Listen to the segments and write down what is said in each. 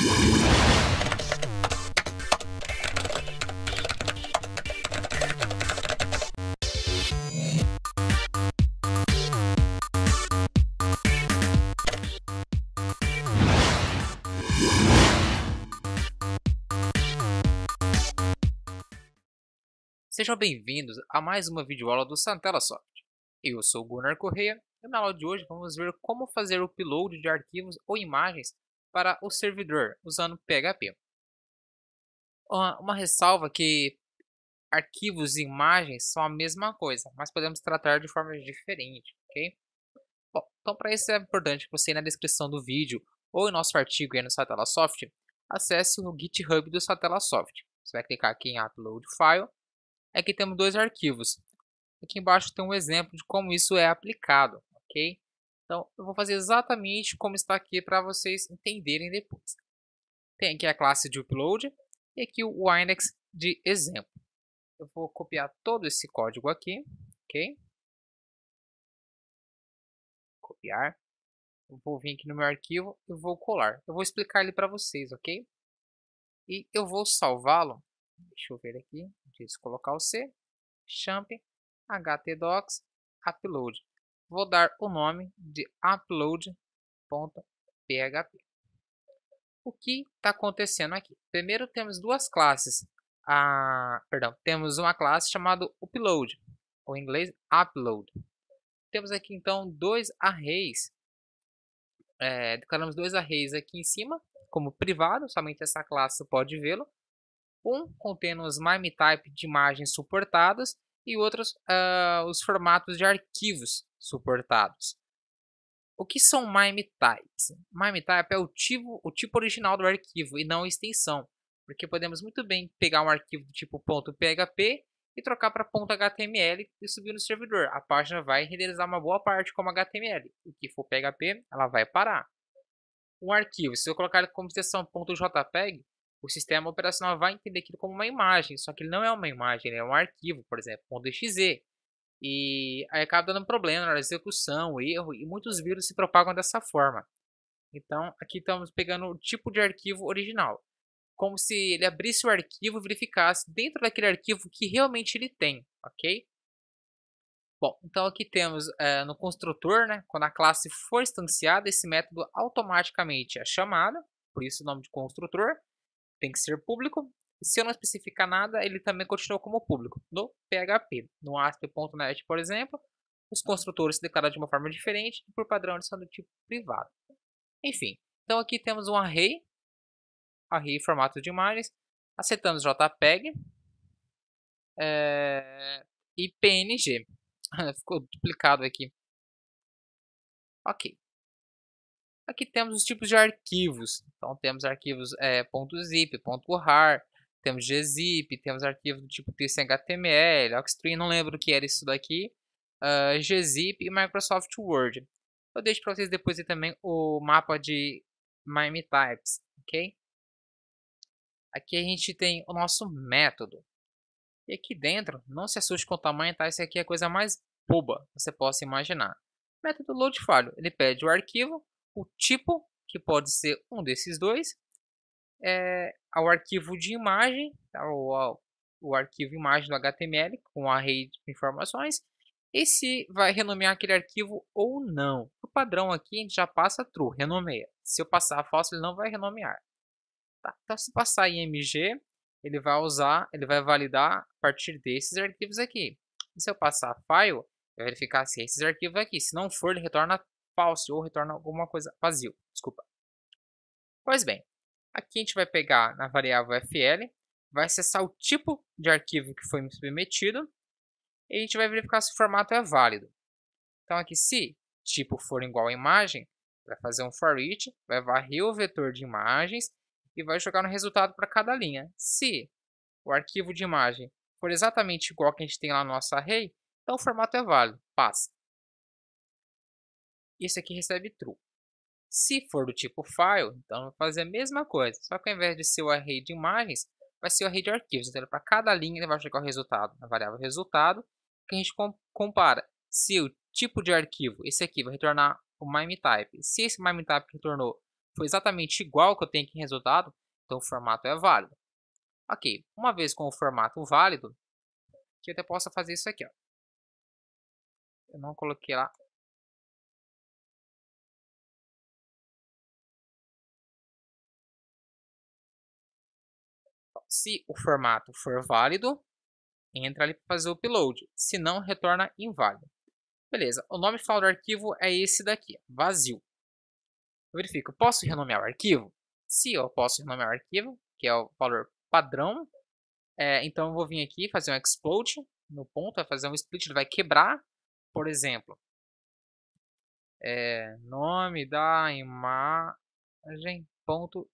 Sejam bem-vindos a mais uma videoaula do Santelasoft. Eu sou o Gunnar Correia e na aula de hoje vamos ver como fazer o upload de arquivos ou imagens para o servidor usando PHP. Uma ressalva que arquivos e imagens são a mesma coisa, mas podemos tratar de formas diferentes, ok? Bom, então para isso é importante que você na descrição do vídeo ou em nosso artigo aí no Santelasoft, acesse o GitHub do Santelasoft. Você vai clicar aqui em Upload File. Aqui temos dois arquivos. Aqui embaixo tem um exemplo de como isso é aplicado, ok? Então, eu vou fazer exatamente como está aqui para vocês entenderem depois. Tem aqui a classe de upload e aqui o index de exemplo. Eu vou copiar todo esse código aqui, ok? Copiar. Eu vou vir aqui no meu arquivo e vou colar. Eu vou explicar ele para vocês, ok? E eu vou salvá-lo. Deixa eu ver aqui. Deixa eu colocar o C. Champ htdocs upload. Vou dar o nome de upload.php. O que está acontecendo aqui? Primeiro temos duas classes. Temos uma classe chamada upload, ou em inglês upload. Temos aqui então dois arrays. Declaramos dois arrays aqui em cima como privado, somente essa classe pode vê-lo. Um contendo os MIME-type de imagens suportadas e outros os formatos de arquivos suportados. O que são MIME-types? MIME-type é o tipo original do arquivo e não a extensão, porque podemos muito bem pegar um arquivo do tipo .php e trocar para .html e subir no servidor. A página vai renderizar uma boa parte como HTML. O que for PHP, ela vai parar. Um arquivo, se eu colocar ele como extensão .jpeg, o sistema operacional vai entender aquilo como uma imagem, só que ele não é uma imagem, ele é um arquivo, por exemplo, .exe. E aí acaba dando problema na execução, erro, e muitos vírus se propagam dessa forma. Então, aqui estamos pegando o tipo de arquivo original, como se ele abrisse o arquivo e verificasse dentro daquele arquivo que realmente ele tem, ok? Bom, então aqui temos no construtor, né, quando a classe for instanciada, esse método automaticamente é chamado, por isso o nome de construtor. Tem que ser público. Se eu não especificar nada, ele também continua como público no PHP. No ASP.NET, por exemplo, os construtores se declaram de uma forma diferente e por padrão eles são do tipo privado. Enfim, então aqui temos um array em formato de imagens. Aceitamos JPEG e PNG. Ficou duplicado aqui. Ok. Aqui temos os tipos de arquivos. Então temos arquivos .zip, .rar, temos gzip, temos arquivos do tipo texto em HTML, Oxstream, não lembro o que era isso daqui, gzip e Microsoft Word. Eu deixo para vocês depois também o mapa de MIME-types, ok? Aqui a gente tem o nosso método. E aqui dentro, não se assuste com o tamanho, tá? Isso aqui é a coisa mais boba que você possa imaginar. Método loadFile, ele pede o arquivo, o tipo, que pode ser um desses dois, ao arquivo de imagem, tá? o arquivo imagem do HTML, com um array de informações, e se vai renomear aquele arquivo ou não. O padrão aqui a gente já passa true, renomeia. Se eu passar falso, ele não vai renomear. Tá? Então, se passar IMG, ele vai validar a partir desses arquivos aqui. E se eu passar file, vai verificar se é esses arquivos aqui. Se não for, ele retorna false ou retorna alguma coisa vazio. Desculpa. Pois bem, aqui a gente vai pegar na variável fl, vai acessar o tipo de arquivo que foi submetido e a gente vai verificar se o formato é válido. Então aqui, se tipo for igual a imagem, vai fazer um for each, vai varrer o vetor de imagens e vai jogar no resultado para cada linha. Se o arquivo de imagem for exatamente igual que a gente tem lá no nosso array, então o formato é válido, passa. Isso aqui recebe true. Se for do tipo file, então vai fazer a mesma coisa, só que ao invés de ser o array de imagens, vai ser o array de arquivos. Então, para cada linha ele vai jogar o resultado na variável resultado, que a gente compara se o tipo de arquivo, esse aqui vai retornar o MIME-type. Se esse MIME-type retornou foi exatamente igual ao que eu tenho aqui em resultado, então o formato é válido. Ok, uma vez com o formato válido, que eu até posso fazer isso aqui, ó. Eu não coloquei lá. Se o formato for válido, entra ali para fazer o upload. Se não, retorna inválido. Beleza, o nome final do arquivo é esse daqui, vazio. Eu verifico, posso renomear o arquivo? Se eu posso renomear o arquivo, que é o valor padrão, então eu vou vir aqui fazer um explode no ponto, vai fazer um split, ele vai quebrar, por exemplo, nome da imagem ponto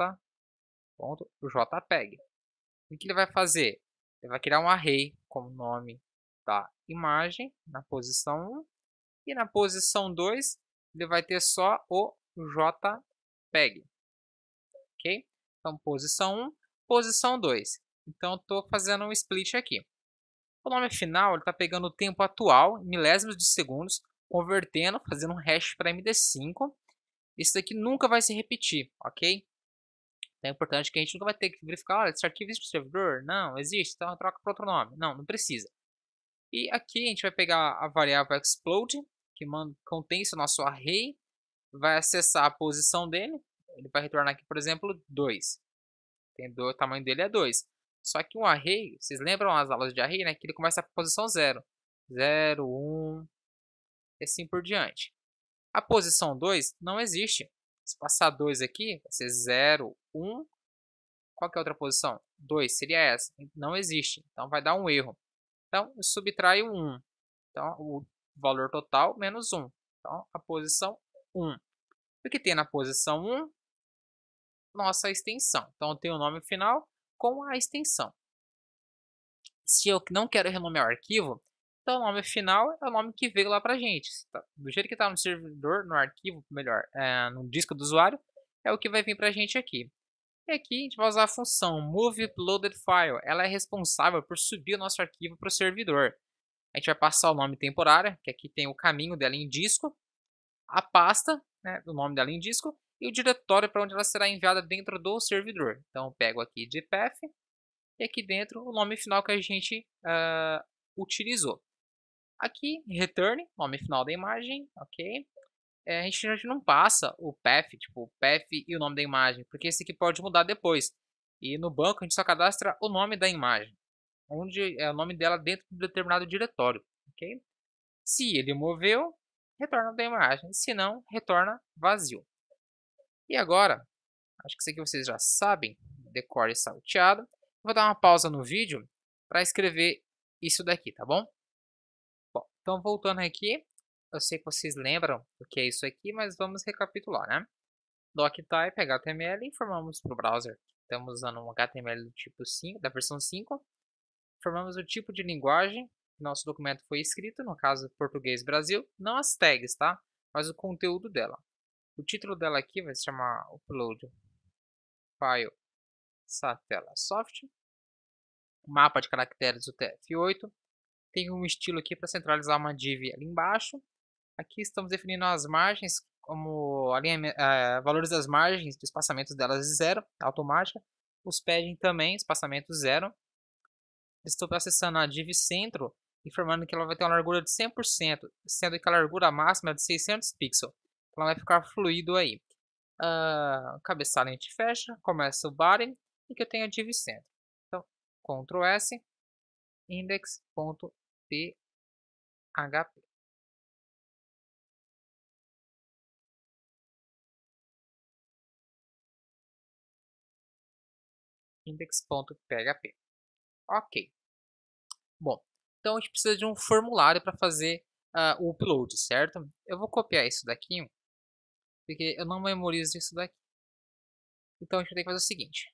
.jpeg. O que ele vai fazer? Ele vai criar um array com o nome da imagem na posição 1 e na posição 2 ele vai ter só o JPEG, ok? Então, posição 1, posição 2. Então, estou fazendo um split aqui. O nome final está pegando o tempo atual, em milésimos de segundos, convertendo, fazendo um hash para MD5. Isso daqui nunca vai se repetir, ok? Então é importante que a gente nunca vai ter que verificar, olha, esse arquivo existe no servidor? Não, existe, então troca para outro nome. Não, não precisa. E aqui a gente vai pegar a variável explode, que contém esse nosso array, vai acessar a posição dele, ele vai retornar aqui, por exemplo, 2. O tamanho dele é 2. Só que um array, vocês lembram as aulas de array, né? Que ele começa com a posição 0. 0, 1, e assim por diante. A posição 2 não existe. Se passar 2 aqui, vai ser 0, 1. Qual que é a outra posição? 2 seria essa. Não existe. Então vai dar um erro. Então eu subtraio 1. Então o valor total menos 1. Então a posição 1. O que tem na posição 1? Nossa extensão. Então eu tenho o nome final com a extensão. Se eu não quero renomear o arquivo, então o nome final é o nome que veio lá pra gente. Do jeito que está no servidor, no arquivo, melhor, no disco do usuário, é o que vai vir pra gente aqui. E aqui a gente vai usar a função moveUploadedFile. Ela é responsável por subir o nosso arquivo para o servidor. A gente vai passar o nome temporário, que aqui tem o caminho dela em disco, a pasta, né, o nome dela em disco, e o diretório para onde ela será enviada dentro do servidor. Então eu pego aqui de path e aqui dentro o nome final que a gente utilizou. Aqui, return, nome final da imagem, ok? A gente não passa o path, tipo, o path e o nome da imagem, porque esse aqui pode mudar depois. E no banco a gente só cadastra o nome da imagem, onde é o nome dela dentro de um determinado diretório, ok? Se ele moveu, retorna da imagem, se não, retorna vazio. E agora, acho que isso aqui vocês já sabem, decore salteado. Vou dar uma pausa no vídeo para escrever isso daqui, tá bom? Bom, então voltando aqui, eu sei que vocês lembram o que é isso aqui, mas vamos recapitular, né? Doctype HTML, informamos para o browser que estamos usando um HTML do tipo 5, da versão 5. Informamos o tipo de linguagem que nosso documento foi escrito, no caso português Brasil, não as tags, tá? Mas o conteúdo dela. O título dela aqui vai se chamar Upload File Satella Soft. O mapa de caracteres do TF8. Tem um estilo aqui para centralizar uma div ali embaixo. Aqui estamos definindo as margens, como valores das margens, de espaçamentos delas de 0, automática. Os padding também, espaçamento 0. Estou acessando a div centro, informando que ela vai ter uma largura de 100%, sendo que a largura máxima é de 600 pixels. Então ela vai ficar fluido aí. Cabeçalho a gente fecha, começa o body e que eu tenho a div centro. Então, Ctrl S, index.php. index.php. Ok. Bom, então a gente precisa de um formulário para fazer o upload, certo? Eu vou copiar isso daqui, porque eu não memorizo isso daqui. Então a gente tem que fazer o seguinte: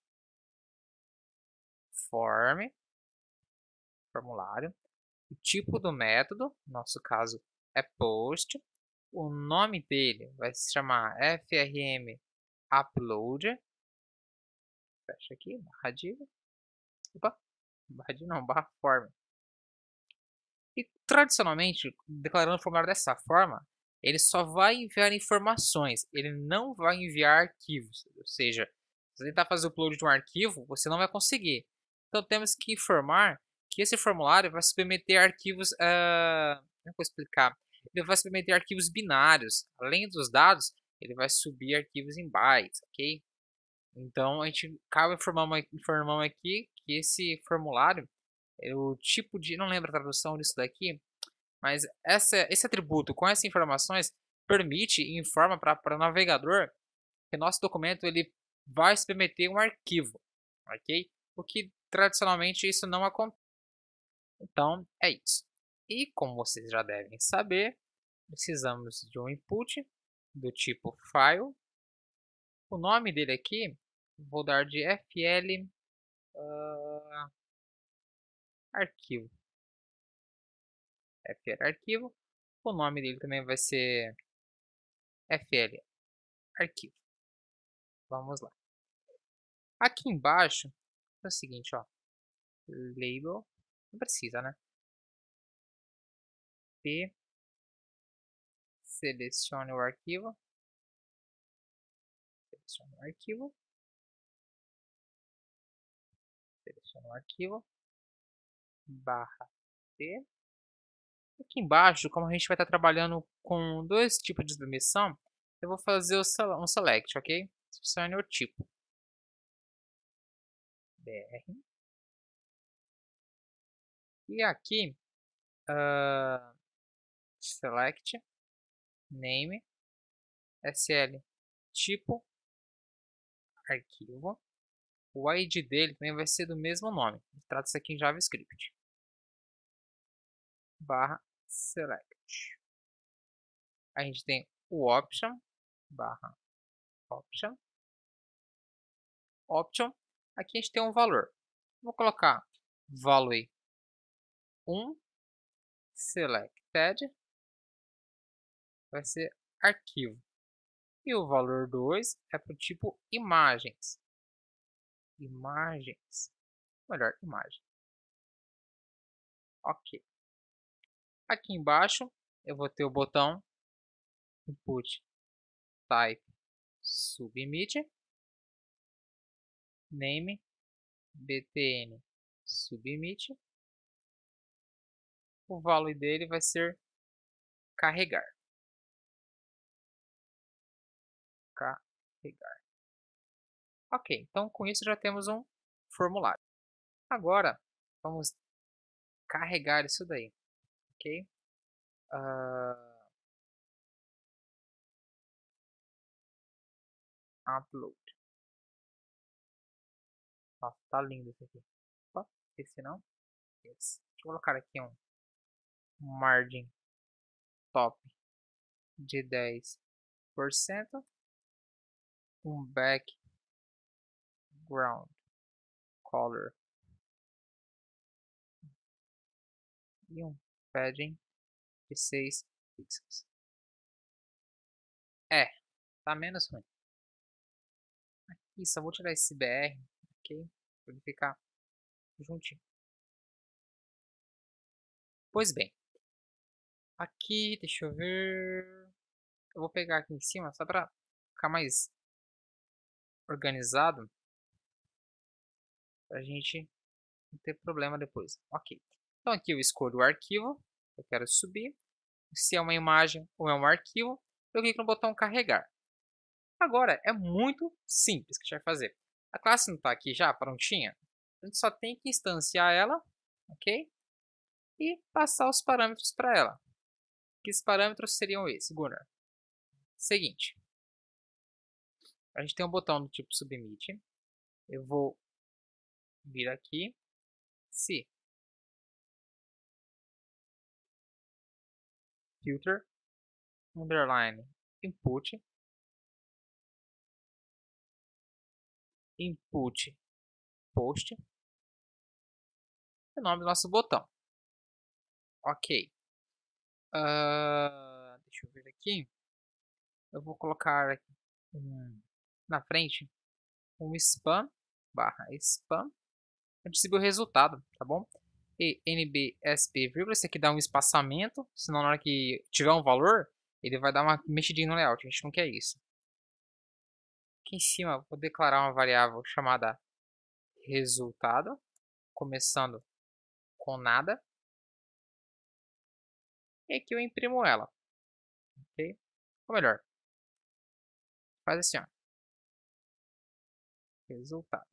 formulário, o tipo do método, no nosso caso é post, o nome dele vai se chamar frm upload, fecha aqui, barra div, opa, barra div não, barra form. E tradicionalmente, declarando o formulário dessa forma, ele só vai enviar informações, ele não vai enviar arquivos. Ou seja, se você tentar fazer o upload de um arquivo, você não vai conseguir. Então temos que informar que esse formulário vai submeter arquivos, como eu vou explicar? Ele vai submeter arquivos binários. Além dos dados, ele vai subir arquivos em bytes, ok? Então a gente acaba informando aqui que esse formulário, o tipo de, não lembro a tradução disso daqui, mas esse atributo com essas informações permite e informa para o navegador que nosso documento ele vai submeter um arquivo, ok? O que tradicionalmente isso não acontece. Então é isso. E como vocês já devem saber, precisamos de um input do tipo file. O nome dele aqui, vou dar de fl arquivo. fl arquivo. O nome dele também vai ser fl arquivo. Vamos lá. Aqui embaixo é o seguinte, ó, label, não precisa, né? P, selecione o arquivo, selecione o arquivo, barra P. Aqui embaixo, como a gente vai estar trabalhando com dois tipos de submissão, eu vou fazer um select, ok? Selecione o tipo. BR. E aqui, select, name, sl, tipo, arquivo. O ID dele também vai ser do mesmo nome. Trata-se aqui em JavaScript. Barra select. A gente tem o option, barra option. Option. Aqui a gente tem um valor. Vou colocar value 1 selected. Vai ser arquivo. E o valor 2 é para o tipo imagens. Imagens. Melhor, imagem. Ok. Aqui embaixo eu vou ter o botão input type submit, name btn submit. O value dele vai ser carregar. Carregar. Ok, então com isso já temos um formulário. Agora vamos carregar isso daí, ok? Upload. Nossa, tá lindo isso aqui. Opa, esse não. Esse. Deixa eu colocar aqui um margin top de 10%. Um background color e um padding de 6 pixels. Tá menos ruim. Aqui só vou tirar esse BR, ok? Para ele ficar juntinho. Pois bem, aqui, deixa eu ver. Eu vou pegar aqui em cima só para ficar mais organizado, para a gente não ter problema depois. Ok. Então aqui eu escolho o arquivo que eu quero subir. Se é uma imagem ou é um arquivo, eu clico no botão carregar. Agora é muito simples que a gente vai fazer. A classe não está aqui já prontinha? A gente só tem que instanciar ela, ok? E passar os parâmetros para ela. Que parâmetros seriam esses, Gunnar? Seguinte, a gente tem um botão do tipo submit. Eu vou vir aqui, se filter underline input post, é o nome do nosso botão. Ok. Deixa eu ver aqui. Eu vou colocar na frente um spam barra spam. A gente exibe o resultado, tá bom? E nbsp, vírgula, esse aqui dá um espaçamento, senão na hora que tiver um valor, ele vai dar uma mexidinha no layout. A gente não quer isso. Aqui em cima, eu vou declarar uma variável chamada resultado, começando com nada. E aqui eu imprimo ela. Ok? Ou melhor, faz assim, ó. Resultado.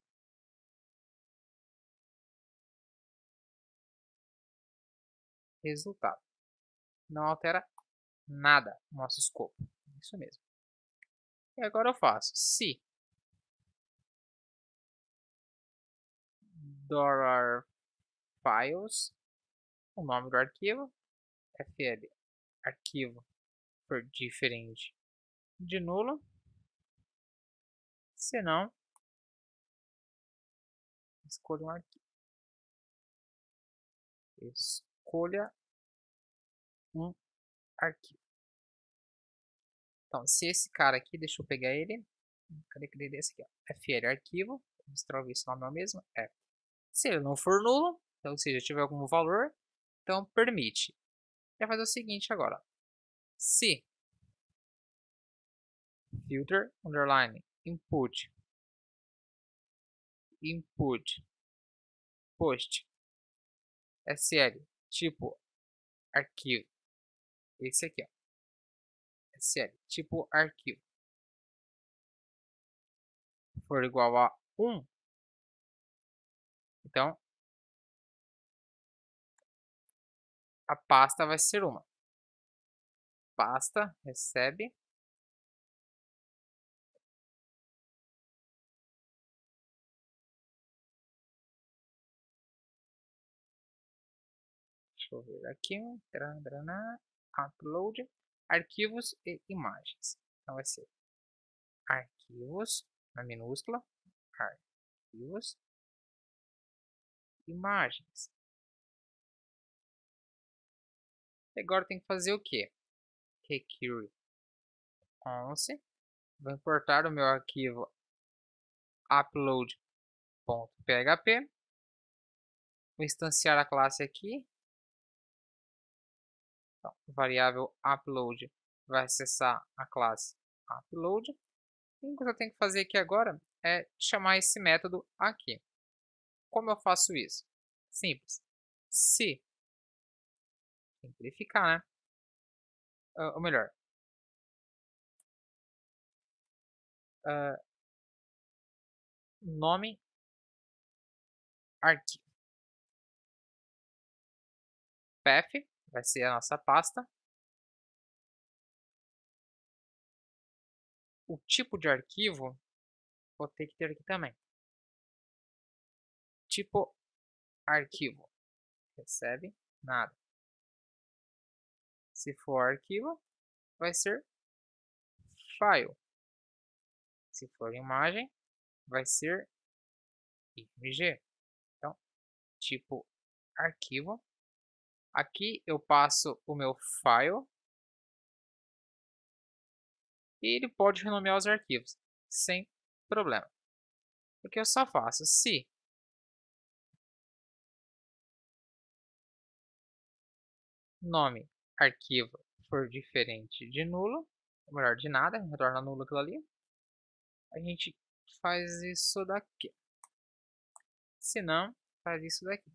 Resultado. Não altera nada no nosso escopo. Isso mesmo. E agora eu faço se $files, o nome do arquivo, fl, arquivo por diferente de nulo, se não, escolha um arquivo. Escolha um arquivo. Então, se esse cara aqui, deixa eu pegar ele, cadê esse aqui, ó, fl arquivo, vou mostrar se o nome é o mesmo, se ele não for nulo, então, ou seja, tiver algum valor, então permite. Vai fazer o seguinte agora, se filter underline input post sl tipo arquivo, esse aqui, ó, sl tipo arquivo, for igual a 1, então a pasta vai ser uma. Pasta recebe deixa eu ver aqui, upload, arquivos e imagens. Então vai ser arquivos, na minúscula, arquivos, imagens. E agora tem que fazer o que? Require 11, vou importar o meu arquivo upload.php, vou instanciar a classe aqui, então, variável upload vai acessar a classe upload. E o que eu tenho que fazer aqui agora é chamar esse método aqui. Como eu faço isso? Simples. Se simplificar, né? Ou melhor, nome arquivo. Path vai ser a nossa pasta. O tipo de arquivo vou ter que ter aqui também. Tipo arquivo. Recebe nada. Se for arquivo, vai ser file. Se for imagem, vai ser img. Então, tipo arquivo. Aqui eu passo o meu file e ele pode renomear os arquivos sem problema. Porque eu só faço se nome arquivo for diferente de nulo, ou melhor, de nada, retorna nulo aquilo ali, a gente faz isso daqui. Se não, faz isso daqui.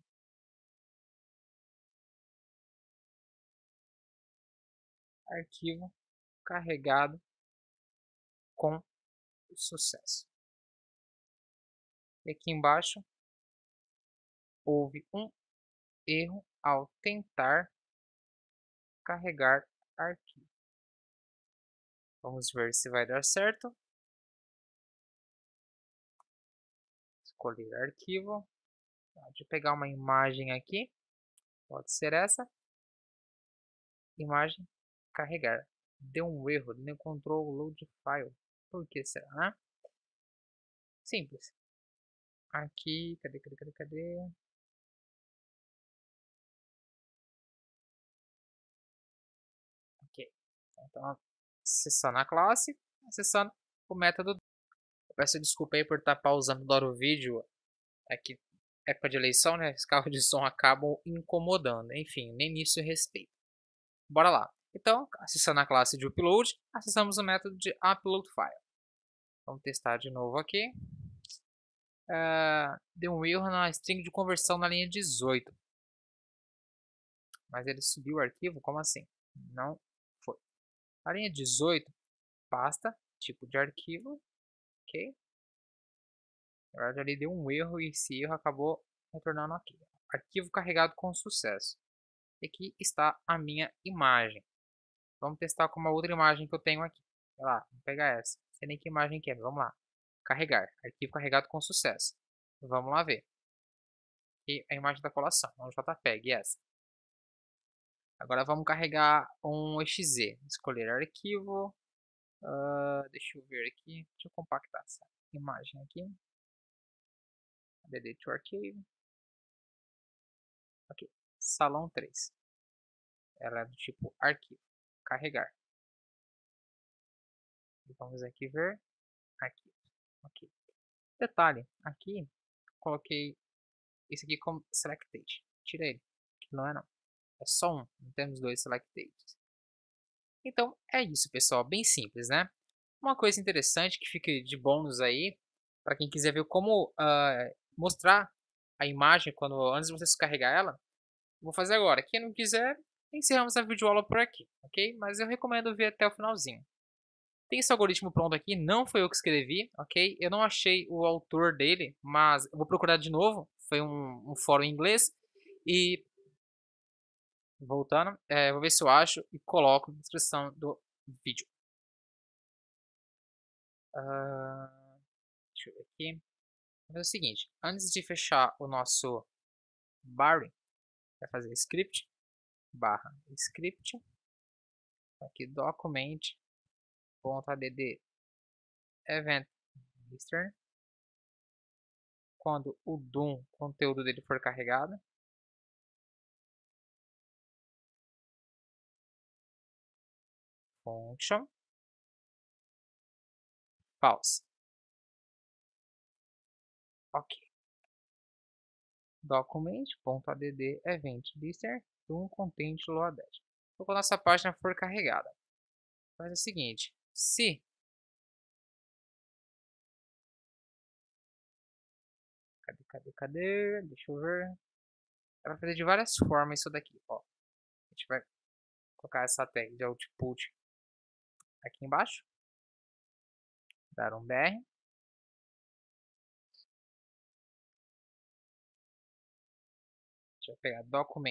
Arquivo carregado com sucesso. E aqui embaixo houve um erro ao tentar carregar arquivo. Vamos ver se vai dar certo. Escolher arquivo. Deixa eu pegar uma imagem aqui. Pode ser essa. Imagem carregar. Deu um erro, não encontrou o load file. Por que será, né? Simples. Aqui, cadê? Ok. Então, acessando a classe, acessando o método. Eu peço desculpa aí por estar pausando o vídeo. É que época de eleição, né? Os carros de som acabam incomodando. Enfim, nem nisso eu respeito. Bora lá. Então, acessando a classe de upload, acessamos o método de upload file. Vamos testar de novo aqui. Deu um erro na string de conversão na linha 18. Mas ele subiu o arquivo? Como assim? Não foi. A linha 18, pasta, tipo de arquivo, ok? Na verdade, ali deu um erro e esse erro acabou retornando aqui. Arquivo carregado com sucesso. E aqui está a minha imagem. Vamos testar com uma outra imagem que eu tenho aqui. Vai lá, vamos pegar essa. Não sei nem que imagem que é, vamos lá. Carregar. Arquivo carregado com sucesso. Vamos lá ver. E a imagem da colação, um JPEG, essa. Agora vamos carregar um exe. Escolher arquivo. Deixa eu ver aqui. Deixa eu compactar essa imagem aqui. Delete to archive. Ok. Salão 3. Ela é do tipo arquivo. Carregar. E vamos aqui ver. Arquivo. Ok. Detalhe. Aqui coloquei esse aqui como selected. Tira ele. Que não é não. É só um. Não temos dois selected. Então é isso, pessoal. Bem simples, né? Uma coisa interessante que fica de bônus aí, para quem quiser ver como mostrar a imagem antes de você descarregar ela, vou fazer agora. Quem não quiser, encerramos a videoaula por aqui, ok? Mas eu recomendo ver até o finalzinho. Tem esse algoritmo pronto aqui, não foi eu que escrevi, ok? Eu não achei o autor dele, mas eu vou procurar de novo. Foi um fórum em inglês. E voltando, vou ver se eu acho e coloco na descrição do vídeo. Deixa eu ver aqui. Vou fazer o seguinte, antes de fechar o nosso barring, vai fazer script barra script, aqui document.add event return, quando o DOM conteúdo dele for carregado, function false, ok, document.add event listener DOM content loaded. Então, quando a nossa página for carregada, faz o seguinte, se cadê? Deixa eu ver. Ela vai fazer de várias formas isso daqui, ó. A gente vai colocar essa tag de output aqui embaixo, dar um BR. Deixa eu pegar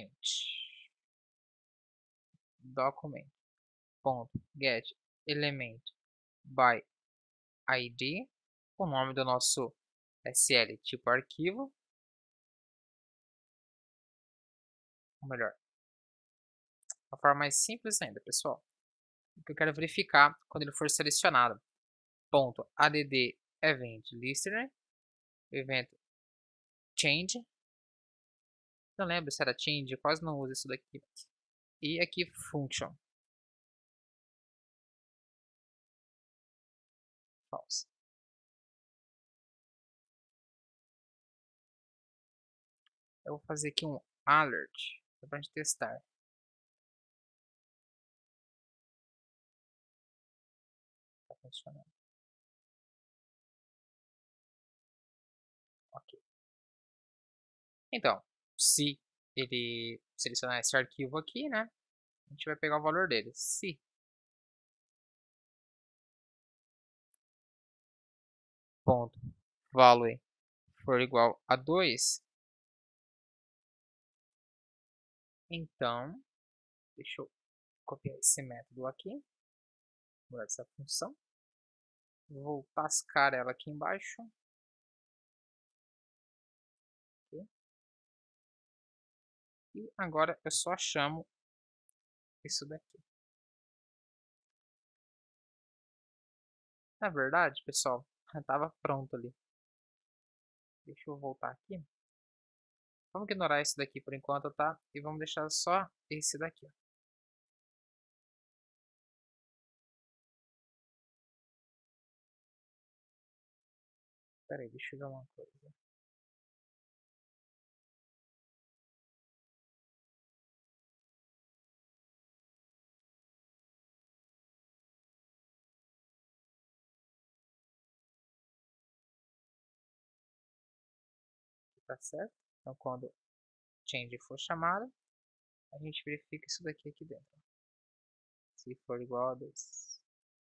document.get element by id, o nome do nosso SL tipo arquivo, ou melhor, uma forma mais simples ainda, pessoal. O que eu quero verificar quando ele for selecionado. .add event listener, event change, não lembro se era change, quase não uso isso daqui. E aqui function false. Eu vou fazer aqui um alert para a gente testar. Tá funcionando. Ok. Então, se ele selecionar esse arquivo aqui, né? A gente vai pegar o valor dele. Se ponto value for igual a 2, então, deixa eu copiar esse método aqui, mudar essa função, vou tascar ela aqui embaixo, okay. E agora eu só chamo isso daqui. Na verdade, pessoal, estava pronto ali. Deixa eu voltar aqui. Vamos ignorar esse daqui por enquanto, tá? E vamos deixar só esse daqui. Espera aí, deixa eu ver uma coisa. Tá certo? Então, quando change for chamada, a gente verifica isso daqui aqui dentro. Se for igual a 2.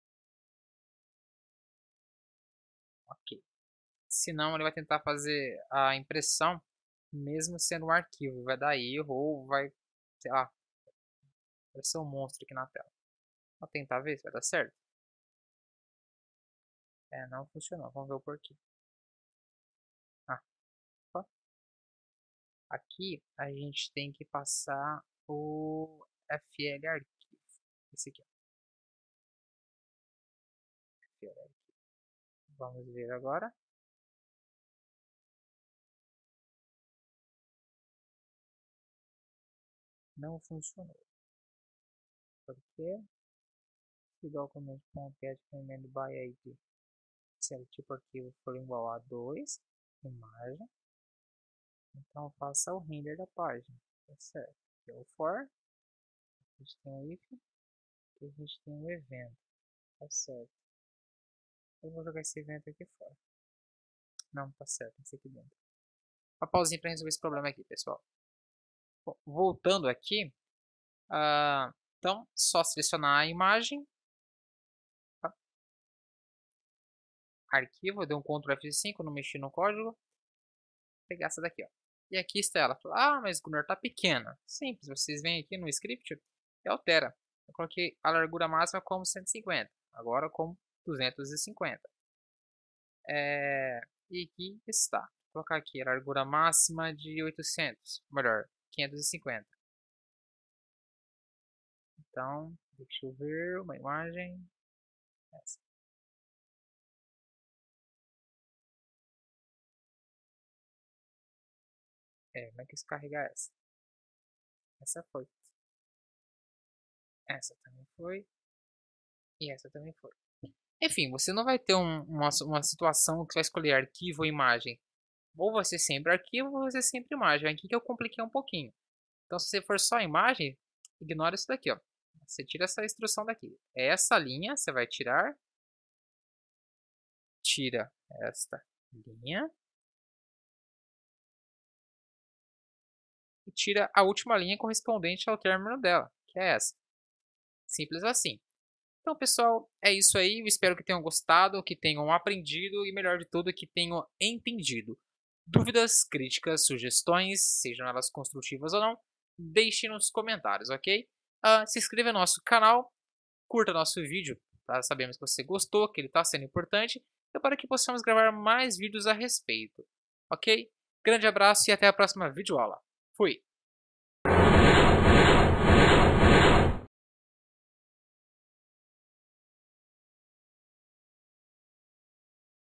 Ok. Se não, ele vai tentar fazer a impressão, mesmo sendo um arquivo. Vai dar erro ou vai, sei lá, vai ser um monstro aqui na tela. Vou tentar ver se vai dar certo. É, não funcionou. Vamos ver o porquê. Ah, opa. Aqui a gente tem que passar o FL arquivo. Esse aqui, ó. FL arquivo. Vamos ver agora. Não funcionou. Por quê? Se document.get remember by ID. Se o tipo arquivo for igual a 2, imagem, então faça o render da página. Tá certo. Aqui é o for, a gente tem o if, aqui a gente tem o evento. Tá certo. Eu vou jogar esse evento aqui fora. Não, tá certo, esse aqui dentro. Uma pausinha para resolver esse problema aqui, pessoal. Bom, voltando aqui, então só selecionar a imagem, tá? Arquivo, eu dei um Ctrl F5, não mexi no código, vou pegar essa daqui, ó. E aqui está ela. Ah, mas Gunnar tá pequena. Simples, vocês vêm aqui no script e altera. Eu coloquei a largura máxima como 150, agora como 250. E aqui está. Vou colocar aqui a largura máxima de 800, melhor, 550. Então, deixa eu ver uma imagem. Essa. Como é que se carrega essa? Essa foi. Essa também foi. E essa também foi. Enfim, você não vai ter uma situação que você vai escolher arquivo ou imagem. Ou vai ser sempre arquivo ou vai ser sempre imagem. Aqui que eu compliquei um pouquinho. Então, se você for só imagem, ignora isso daqui, ó. Você tira essa instrução daqui. Essa linha você vai tirar. Tira esta linha. E tira a última linha correspondente ao término dela, que é essa. Simples assim. Então, pessoal, é isso aí. Eu espero que tenham gostado, que tenham aprendido e, melhor de tudo, que tenham entendido. Dúvidas, críticas, sugestões, sejam elas construtivas ou não, deixe nos comentários, ok? Se inscreva no nosso canal, curta nosso vídeo, tá? Sabemos que você gostou, que ele está sendo importante, e para que possamos gravar mais vídeos a respeito, ok? Grande abraço e até a próxima videoaula. Fui!